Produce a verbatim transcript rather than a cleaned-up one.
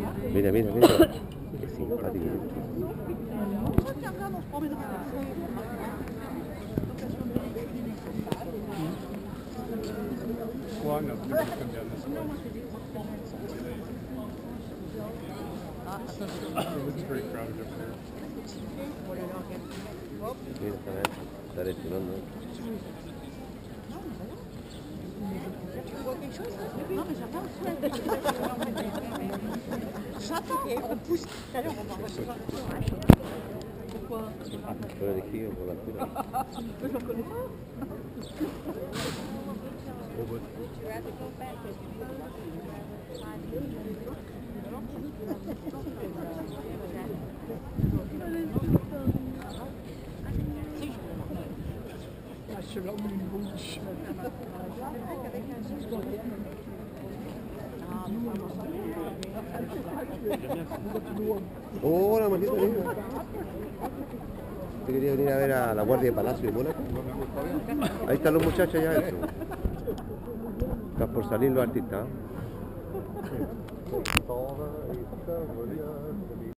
Mira, mira, mira. Qué simpático. Well, no, they're gonna come down this way. It looks very crowded up there. Mira, está bien. Está reaccionando. J'attends et on pousse. Allez, on va voir. Pourquoi? Por el ejido, por la altura. Je ne connais pas. Hola, Marquito. ¿Te quería venir a ver a la Guardia de Palacio de Mónaco? Ahí están los muchachos ya adentro. Están por salir los artistas.